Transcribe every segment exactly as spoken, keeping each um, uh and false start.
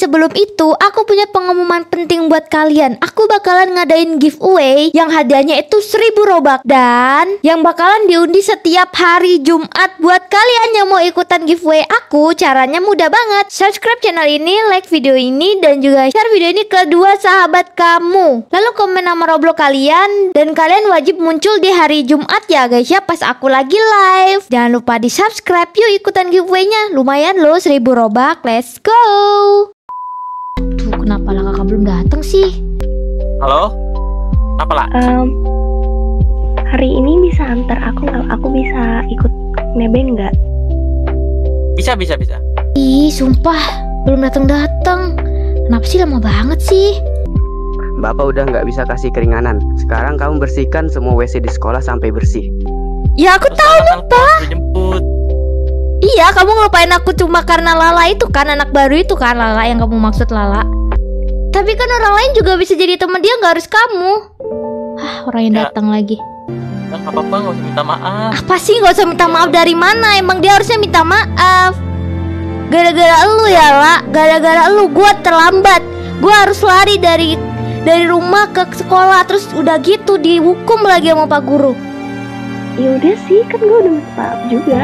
sebelum itu, aku punya pengumuman penting buat kalian. Aku bakalan ngadain giveaway yang hadiahnya itu seribu robak. Dan yang bakalan diundi setiap hari Jumat. Buat kalian yang mau ikutan giveaway aku, caranya mudah banget. Subscribe channel ini, like video ini, dan juga share video ini ke dua sahabat kamu. Lalu komen nama Roblox kalian. Dan kalian wajib muncul di hari Jumat ya guys ya, pas aku lagi live. Jangan lupa di subscribe. Yuk ikutan giveaway-nya. Lumayan loh, seribu robak. Let's go. Tuh, kenapa lah kakak belum datang sih? Halo? Apa lah? Um, hari ini bisa antar aku nggak? Aku bisa ikut nebeng nggak? Bisa, bisa, bisa. Ih, sumpah belum datang-datang. Kenapa sih lama banget sih? Bapak udah nggak bisa kasih keringanan. Sekarang kamu bersihkan semua W C di sekolah sampai bersih. Ya aku Terus tahu kan lupa. aku jemput. Iya, kamu ngelupain aku cuma karena Lala itu kan, anak baru itu kan, Lala yang kamu maksud Lala. Tapi kan orang lain juga bisa jadi teman dia, nggak harus kamu. Ah, orang yang Ya. datang lagi. Nah, nggak apa-apa, nggak usah minta maaf. Apa sih nggak usah minta maaf dari mana? Emang dia harusnya minta maaf. Gara-gara elu ya, La. Gara-gara elu gua terlambat. Gua harus lari dari dari rumah ke sekolah, terus udah gitu dihukum lagi sama Pak Guru. Ya udah sih, kan gue udah minta maaf juga.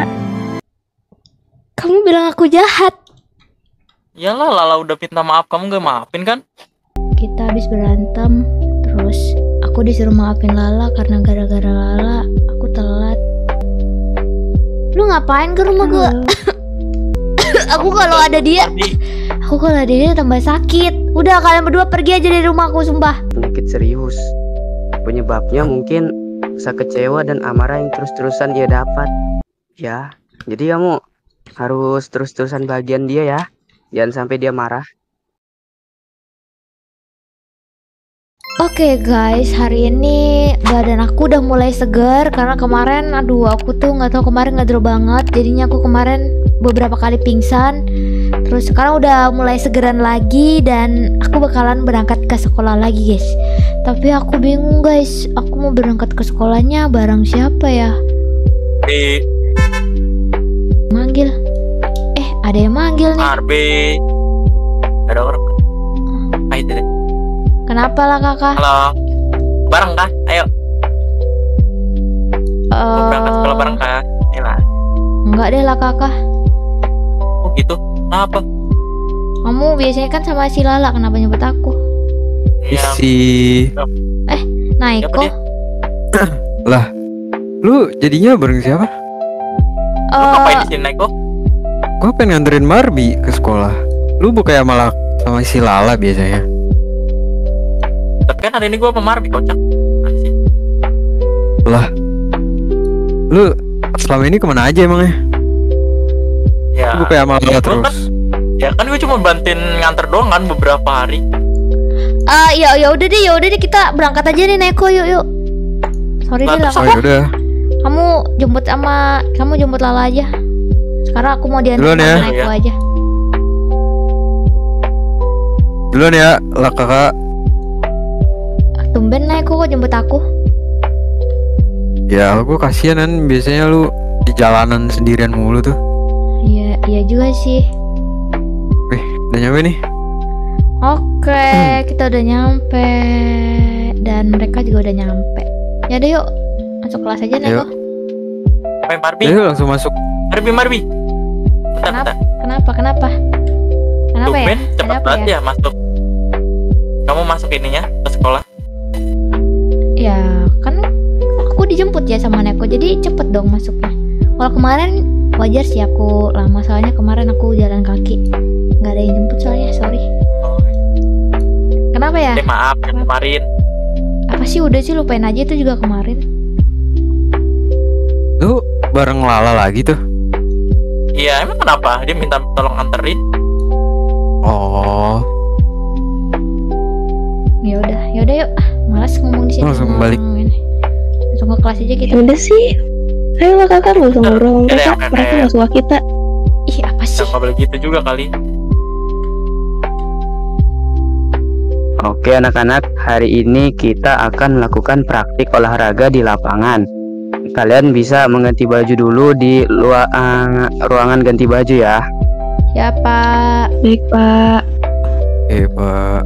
Kamu bilang aku jahat. Iyalah, Lala udah minta maaf, kamu gak maafin kan? Kita habis berantem, terus aku disuruh maafin Lala karena gara-gara Lala aku telat. Lu ngapain ke rumah gua? Aku kalau ada dia, Tadi, aku kalau ada dia tambah sakit. Udah, kalian berdua pergi aja dari rumahku, sumpah. Penyakit serius. Penyebabnya mungkin rasa kecewa dan amarah yang terus-terusan dia dapat. Ya, jadi kamu harus terus-terusan bagian dia ya. Jangan sampai dia marah. Oke guys, hari ini badan aku udah mulai segar karena kemarin, aduh aku tuh nggak tahu kemarin ngedrop banget. Jadinya aku kemarin beberapa kali pingsan. Terus sekarang udah mulai segeran lagi dan aku bakalan berangkat ke sekolah lagi guys. Tapi aku bingung guys, aku mau berangkat ke sekolahnya bareng siapa ya? di Manggil. Eh, ada yang manggil nih. Arbe. Gak ada orang. Ah, itu deh. Kenapa lah kakak? Halo. Bareng kah? Ayo. Mau berangkat sekolah bareng Eh, kah? Ayolah. enggak deh lah kakak. Oh gitu. Kenapa? Kamu biasanya kan sama si Lala, kenapa nyebut aku? Ya, Si Naiko. Siapa dia? lah, lu jadinya bareng siapa? Lu Eh, ngapain di sini, Naiko? Gua pengen nganterin Barbie ke sekolah. Lu bukannya malah sama si Lala biasanya? Tapi kan hari ini gua sama Marbi, kocak. Ah, sih. Lah, lu selama ini kemana aja emangnya? Ya. Lu kayak sama Lala gua terus. kan- Ya kan gue cuma bantuin nganter doang kan beberapa hari. eh, ya ya udah deh, ya udah deh kita berangkat aja nih Naiko, yuk yuk. Sorry Lah, deh lah. terus Oh ya udah, Kamu jemput sama kamu jemput Lala aja. Sekarang aku mau diantar Duluan ya. sama Naiko Iya. aja. duluan ya, lah kakak. Tumben Naiko kok jemput aku. Ya, aku kasihan kan biasanya lu di jalanan sendirian mulu tuh. Iya, iya juga sih. Wih, udah nyampe nih. Oke, kita udah nyampe dan mereka juga udah nyampe. Ya udah yuk, masuk kelas aja Naiko. Ayo. Ayo Marbi. Ayo langsung masuk. Marbi, Marbi. Bentar, Kenapa? bentar. Kenapa? Kenapa? Kenapa ya? Tumben cepet Kenapa banget ya? ya masuk. Kamu masuk ininya ke sekolah. Ya kan aku dijemput ya sama Neko, jadi cepet dong masuknya. Kalau kemarin wajar sih aku lama, soalnya kemarin aku jalan kaki, nggak ada yang jemput soalnya, sorry. Oh, Kenapa ya? eh, maaf yang kemarin. Apa sih, udah sih lupain aja, itu juga kemarin. Lu bareng Lala lagi tuh. Iya, emang kenapa? Dia minta tolong anterin. Oh, Ya udah, ya udah yuk. Ah, malas ngomong di sini. Langsung ngomong balik. ini. Langsung ke kelas aja kita. Ya udah sih. Ayolah kakak, gak usah ngobrol sama Ya udah, mereka. oke, oke. Mereka gak suka kita. Ih, apa sih? Ya, nggak boleh gitu juga kali. Oke anak-anak, hari ini kita akan melakukan praktik olahraga di lapangan. Kalian bisa mengganti baju dulu di luar ruangan ganti baju ya. Siapa? Baik pak. Eh Pak.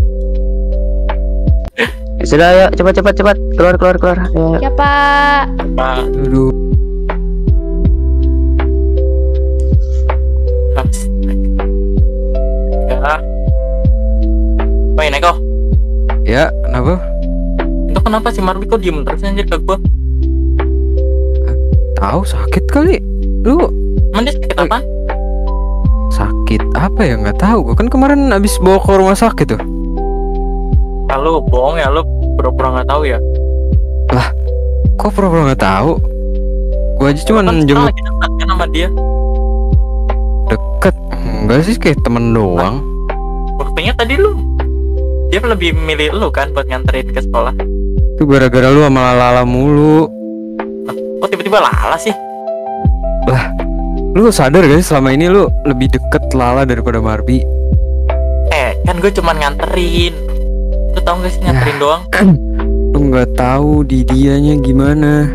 Ya sudah, ayo cepat cepat cepat keluar keluar keluar. Ayo, ayo. Ya Pak. Pak. Duduk. Ya. Main Eko. Ya, kenapa? Itu kenapa si Marbi kok diem terus anjir ke gua? Tahu sakit kali. Lu Emang dia sakit apaan? sakit apa ya? Nggak tahu. Gua kan kemarin abis bawa ke rumah sakit tuh. Lalu bohong ya, lu pura-pura nggak tahu ya? Kok pura-pura nggak tahu? Gua aja cuman Kan sekarang jemput lagi dekat kan sama dia. deket. Enggak sih, kayak temen doang. Buktinya tadi lu, dia lebih milih lu kan buat nganterin ke sekolah. Itu gara-gara lu sama Lala mulu. Kok tiba-tiba Lala sih? Lu sadar gak sih selama ini lu lebih deket Lala daripada Marbi? Eh, kan gue cuman nganterin. Lu tau gak sih nganterin doang? Lu nggak tahu di dianya gimana.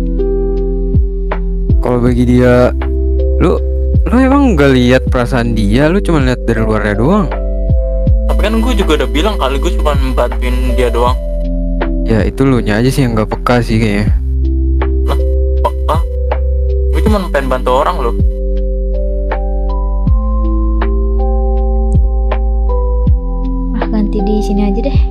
Kalau bagi dia, lu lu emang nggak lihat perasaan dia, lu cuma lihat dari luarnya doang. Tapi kan gue juga udah bilang kali gue cuma bantuin dia doang. Ya itu lu nya aja sih yang nggak peka sih kayaknya. Peka? Gue cuma pengen bantu orang loh. Ah, ganti di sini aja deh.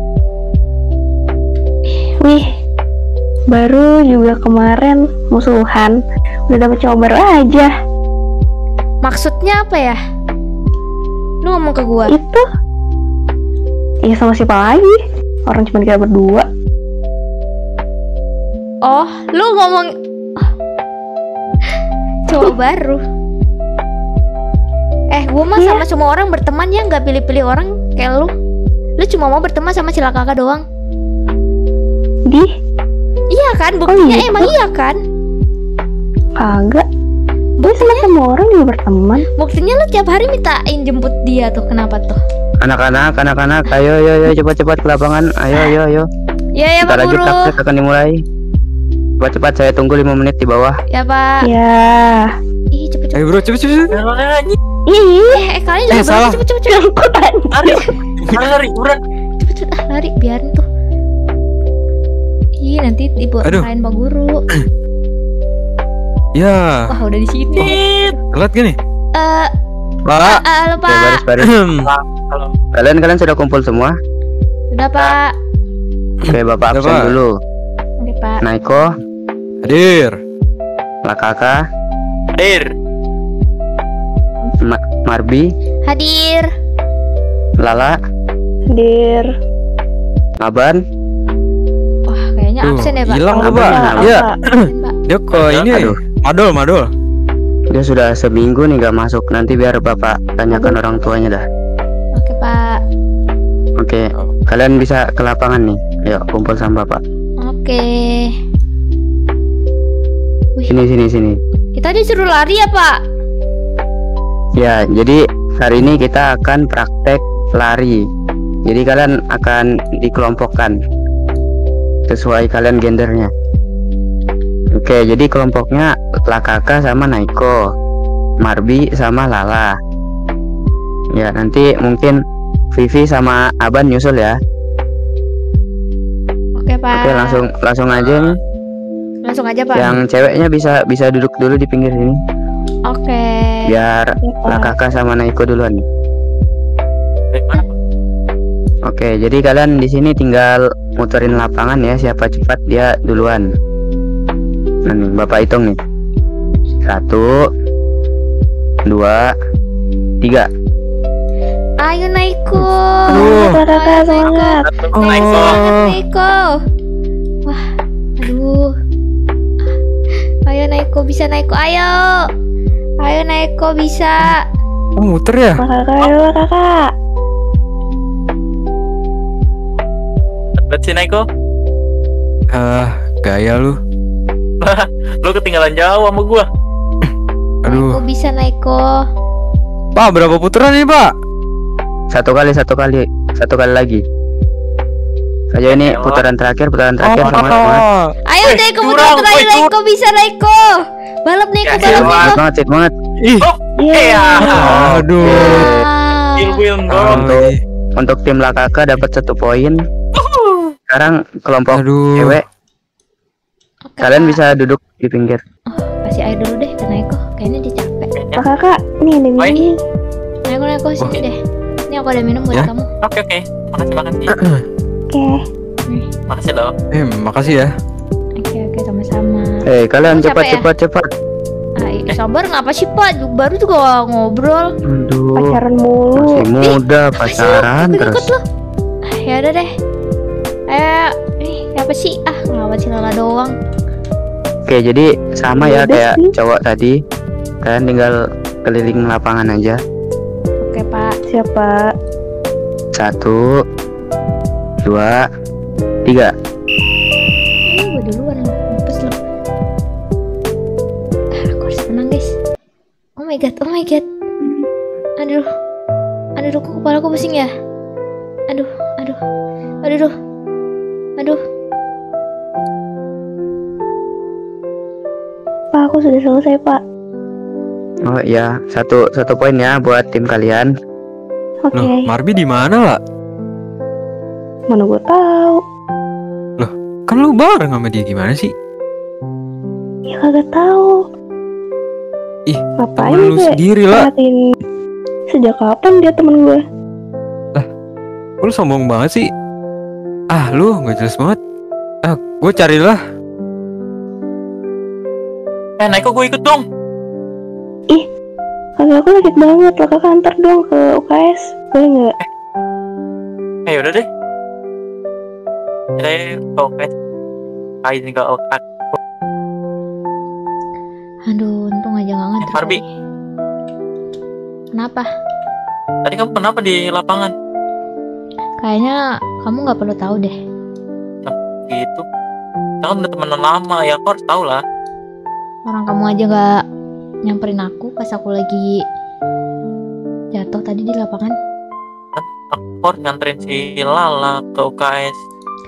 Wih, baru juga kemarin musuhan, udah dapet cowok baru aja. Maksudnya apa ya? Lu ngomong ke gua. Itu iya sama siapa lagi? Orang cuma kita berdua. Oh, lu ngomong oh. Cowok baru. Eh, gua mah Iya. sama semua orang berteman ya, nggak pilih-pilih orang kayak lu. Lu cuma mau berteman sama Cila Kakak doang. Di Iya kan? Buktinya gitu? emang iya kan? kagak. Gue sama semua orang juga berteman. Buktinya lu tiap hari mintain jemput dia tuh. Kenapa tuh? Anak-anak, anak-anak, ayo ayo ayo cepat-cepat ke lapangan. Ayo ayo ayo. Ya ya Pak Bentar lagi Guru. praktek akan dimulai. Cepat-cepat, saya tunggu lima menit di bawah. Ya Pak. Ya. Ih cepet cepet. Ayo bro, cepet cepet. cepet. Anjing, Ih, Eh, eh kalian Eh, jangan salah. cepet cepet cepet nyangkut lari, anjir. lari, lari, buruan. cepet cepet ah lari biarin tuh. Ih nanti ibu Aduh. lain Pak Guru. Ya, Wah udah di sini. telat gini. Eh, Pak. ah, halo Ya, Pak. baris baris. Kalau Kalian kalian sudah kumpul semua? Udah Pak. Oke, Bapak Udah, absen Pak. dulu. Oke Pak. Naiko, Hadir. Lakaka, hadir. Ma- Marbi, Hadir. Lala, Dir. Aban. Wah kayaknya Tuh, absen ya Pak. hilang tuh, tuh, Pak. Pak. Iya, Absen, Pak. dia ke ini. Aduh. Madol, madol. Dia sudah seminggu nih gak masuk. Nanti biar Bapak tanyakan orang tuanya dah. Oke Pak. Oke, kalian bisa ke lapangan nih. Ayo kumpul sama Bapak. Oke. Wih, Sini sini sini. kita disuruh lari ya Pak? Ya, jadi hari ini kita akan praktek lari. Jadi kalian akan dikelompokkan sesuai kalian gendernya. Oke, jadi kelompoknya Lakaka sama Naiko, Marbi sama Lala. Ya, nanti mungkin Vivi sama Aban nyusul ya. Oke Pak. Oke, langsung langsung aja nih. Langsung aja Pak. Yang ceweknya bisa bisa duduk dulu di pinggir sini. Oke. Biar Lakaka sama Naiko duluan nih. Dari mana, Pak? Oke, jadi kalian di sini tinggal muterin lapangan ya, siapa cepat dia duluan. Nah, nih, Bapak hitung nih. Satu, dua, tiga. Ayo Naiko. Aduh. Kakak, kakak, semangat. Satu, Naik Naiko. semangat Naiko. Wah, aduh. Ayo Naiko bisa Naiko. Ayo. Ayo Naiko bisa. Oh, muter ya? Kakak, kakak, kakak. Lihat si Naiko. Ah, gaya lu. Lu ketinggalan jauh sama gua. Aduh. Naiko bisa Naiko. Pak, berapa putaran ini, Pak? Satu kali, satu kali, satu kali lagi. Ayo ini Elah. putaran terakhir, putaran terakhir semangat, semangat. Ayo Eh, Naiko curang, betul terakhir woi, Naiko bisa Naiko. Balap Naiko Ya, balap elah. Naiko. Semangat, semangat. Oh, Iya. iya. Aduh. Wow. Will Ah, dong. Untuk ih. untuk tim Lakaka dapat satu poin. Sekarang kelompok Aduh. cewek, Oke, kalian Pak. bisa duduk di pinggir. Kasih air dulu deh ke Naiko. Kayaknya dia capek. Kayaknya. Pak kakak, nih ada Baik. minum. Naiko, Naiko sini Oke. deh. Ini aku ada minum buat Ya. kamu. Oke oke. Makasih makasih. Oke. Makasih loh. Eh, makasih ya. Oke, oke, sama-sama. Eh, kalian Kamu cepat capek ya? cepat cepat. Ah, ih, sabar ngapa sih Pak? Ju- Baru juga ngobrol. Aduh, Pacaran mulu. masih muda Apa sih lo? pacaran Ikut-ikut terus. lo. Ah, ya udah deh. Eh, ih, apa sih? Ah, ngelawan si Lala doang. Oke, jadi sama ya Yaudah kayak sih. cowok tadi. Kalian tinggal keliling lapangan aja. Oke, Pak. Siapa? Satu, dua, tiga. Eh, gue duluan lo. Mampus lo. Ah, aku harus menang, guys. Oh my god, oh my god. Aduh. Aduh, kok kepala aku pusing ya? Aduh, aduh. Aduh, aduh. Aduh. Pak, aku sudah selesai, Pak. Oh iya, satu satu poin ya buat tim kalian. Oke. Loh, Marbi di mana lah? Mana gue tahu? Kan lu bareng sama dia, gimana sih? Ya kagak tahu. Ih, Ngapain Temen lu gue sendiri lah. perhatiin? Sejak kapan dia temen gue? Lu sombong banget sih. Ah, lu nggak jelas banget. Ah, gue carilah. Eh Naiko gue ikut dong. Kagak, aku sakit banget. Lah kakak antar dong ke U K S. Boleh nggak? Eh yaudah deh. Kita oke. Kain ke oke. Aduh, untung aja gak nganter. Eh, Barbie. tadi. Kenapa? Tadi kamu kenapa di lapangan? Kayaknya kamu nggak perlu tahu deh. Gitu. Kita kan udah temenan lama ya, kau harus tahu lah. Orang kamu aja nggak nyamperin aku pas aku lagi jatuh tadi di lapangan. Aku harus nganterin si Lala ke U K S.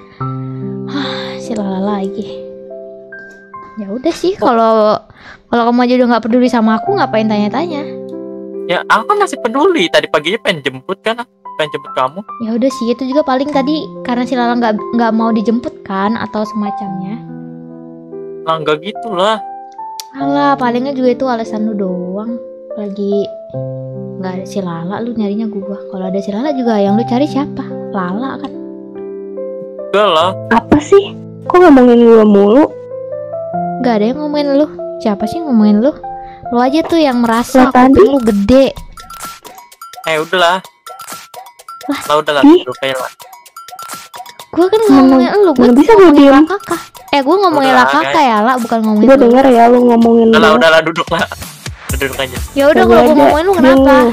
Si Lala lagi. Ya udah sih, kalau kalau kamu aja udah nggak peduli sama aku, ngapain tanya-tanya? Ya aku kan masih peduli. Tadi paginya pengen jemput kan, pengen jemput kamu. Ya udah sih, itu juga paling tadi karena si Lala nggak nggak mau dijemput kan atau semacamnya. Nah nggak gitu lah. Alah, palingnya juga itu alasan lu doang. Lagi nggak ada si Lala, lu nyarinya gua. Kalau ada si Lala juga yang lu cari siapa? Lala kan. Enggak lah. Apa sih? Kok ngomongin gue mulu? Gak ada yang ngomongin lu. Siapa sih ngomongin lu? Lu aja tuh yang Lah, merasa tadi. kuping lu gede. Eh udahlah. Lah udahlah Ih. duduk aja lah. Gua kan Mana- ngomongin lu, gua mana tuh bisa gua ngomongin diem? lah kakak. Eh, gua ngomongin Udah, lah kakak ya, lah, bukan ngomongin Gue lu. denger ya lu ngomongin Udahlah gue. udahlah duduk lah. Duduk aja. Ya udah, Gua kalau gua aja ngomongin lu kenapa? diem.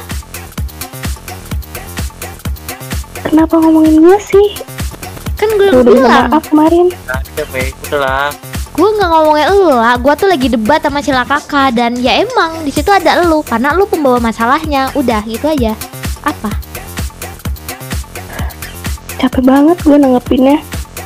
Kenapa ngomongin gue sih? Kan gue Gue udah minta bilang, maaf kemarin. Nah, udah baik. Udahlah. gua nggak ngomongin lu lah. Gua tuh lagi debat sama si kakak dan ya emang di situ ada lu karena lu pembawa masalahnya. Udah gitu aja. Apa? Capek banget gue nanggepinnya.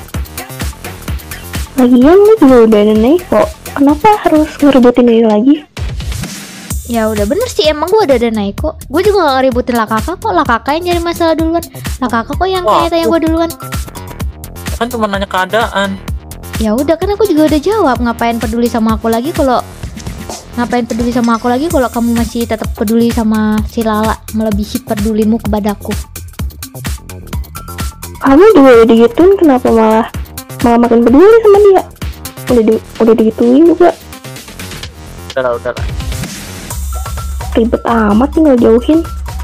Lagian lu juga udah ada Naiko. Kenapa harus ngerebutin ini lagi? Ya udah bener sih, emang gue udah ada Naiko. Gue juga gak ngeributin lah kakak kok. Lah kakak yang nyari masalah duluan. Lah kakak kok yang Wah, tanya-tanya aku- gue duluan. Kan cuma nanya keadaan. Ya udah, kan aku juga udah jawab. Ngapain peduli sama aku lagi kalau ngapain peduli sama aku lagi kalau kamu masih tetap peduli sama si Lala melebihi pedulimu kepadaku. Kamu juga udah digituin, kenapa malah malah makin peduli sama dia? Udah di, udah digituin juga. Udahlah udahlah. Ribet amat tinggal jauhin.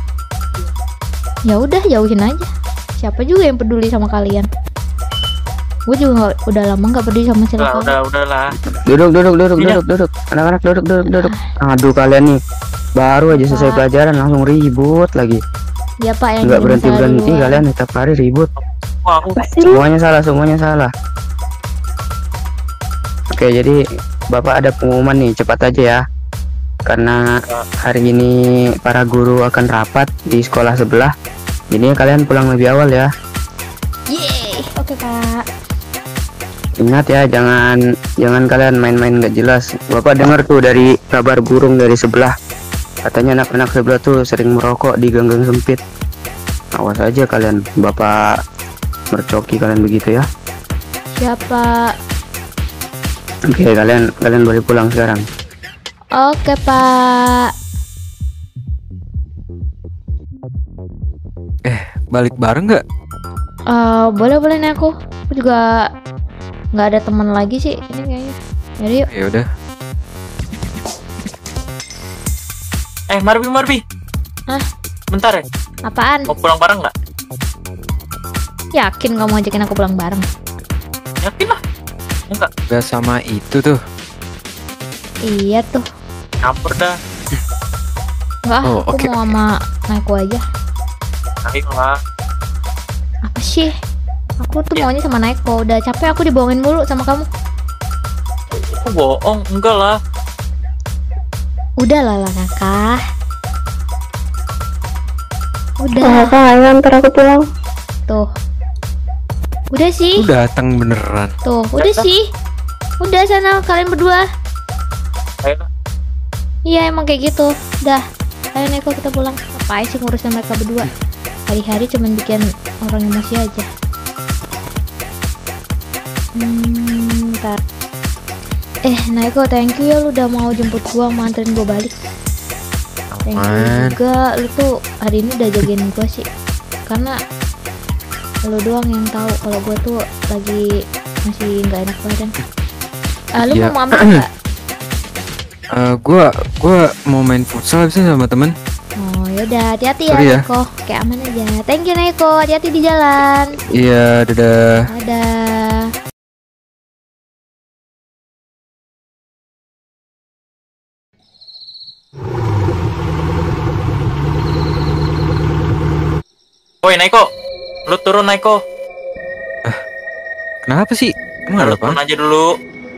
Ya udah, jauhin aja. Siapa juga yang peduli sama kalian? Gue juga nggak- udah lama nggak peduli sama si Udah Lala. udah udahlah. Duduk duduk duduk Iya. duduk duduk. Anak-anak duduk duduk duduk. Aduh kalian nih baru aja selesai Pak. pelajaran langsung ribut lagi. Ya Pak, yang Nggak jadi berhenti masalah berhenti duluan. kalian tiap hari ribut. Wah aku Pasti lu Semuanya salah semuanya salah. Oke jadi bapak ada pengumuman nih, cepat aja ya. Karena hari ini para guru akan rapat di sekolah sebelah. Jadi kalian pulang lebih awal ya. Yeay. Oke Pak. Ingat ya, jangan jangan kalian main-main nggak jelas. Bapak dengar tuh dari kabar burung dari sebelah. Katanya anak-anak sebelah tuh sering merokok di gang-gang sempit. Awas aja kalian, bapak mercoki kalian begitu ya. Siapa? Oke, kalian kalian boleh pulang sekarang. Oke, Pak. Eh, balik bareng nggak? Eh, boleh boleh nih aku. Aku juga nggak ada teman lagi sih ini kayaknya. Jadi yuk. Ya udah. Eh, Marbi, Marbi. Hah? Bentar ya. Apaan? Mau pulang bareng nggak? Yakin kamu ajakin aku pulang bareng? Yakin lah. Enggak. Gak sama itu tuh. Iya tuh. Campur dah. Enggak, Oh, aku oke, mau sama Naiko aja. Ayo lah. Apa sih? Aku tuh Ya. maunya sama Naiko. Udah capek aku dibohongin mulu sama kamu. Aku bohong. Enggak lah. Udah lah lah kakak. Oh, Udah kakak ayo antar aku pulang. tuh. Udah sih. Lu datang beneran. Tuh, udah sih. Udah sana kalian berdua. Ayo lah. Iya emang kayak gitu. Udah. Ayo Neko kita pulang. Ngapain sih ngurusin mereka berdua? Hari-hari cuman bikin orang emosi aja. Hmm, ntar. Eh, Naiko, thank you ya lu udah mau jemput gua, mau anterin gua balik. Thank you Aman. juga, lu tuh hari ini udah jagain gua sih. Karena lu doang yang tahu kalau gua tuh lagi masih nggak enak badan. Ah, lu Iya. mau mampir nggak? Eh, gua gua mau main futsal abis ini sama temen. Oh yaudah, hati-hati ya Sorry ya. Naiko. Kayak aman aja. Thank you Naiko, hati-hati di jalan. Iya, dadah. Dadah. Woi, Naiko. Lu turun, Naiko. Kenapa sih? Emang Lu ada turun apa? aja dulu.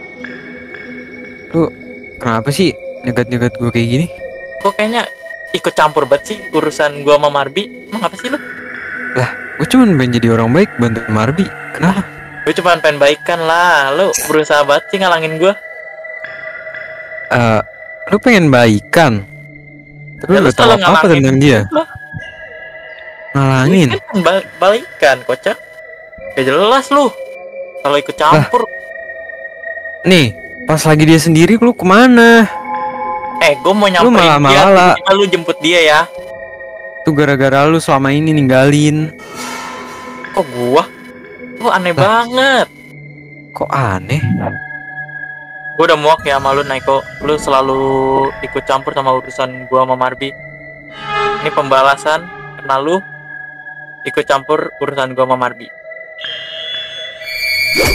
Lu kenapa sih nyegat-nyegat gue kayak gini? Kok kayaknya ikut campur banget sih urusan gua sama Marbi. Emang apa sih lu? Gue cuman pengen jadi orang baik bantu Marbi. Kenapa? Gue cuma pengen baikan lah. Lu berusaha banget sih ngalangin gua. Eh, lu pengen baikan? Tapi Ya, lu lu gak tahu selalu apa-apa ngalangin tentang dia. Lah, Ngalangin. gue kan ba- balikan, kocak. Gak jelas lu. Kalau ikut campur. Nih, pas lagi dia sendiri lu kemana? Eh, gue mau nyamperin dia. malah-malah. tiba-tiba lu jemput dia ya. Tuh gara-gara lu selama ini ninggalin. Kok gua? Lu aneh banget. Kok aneh? Gue udah muak ya sama lu, Naiko. Lu selalu ikut campur sama urusan gua sama Marbi. Ini pembalasan karena lu ikut campur urusan gua sama Marbi.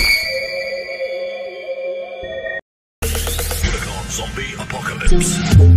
Zombie apocalypse.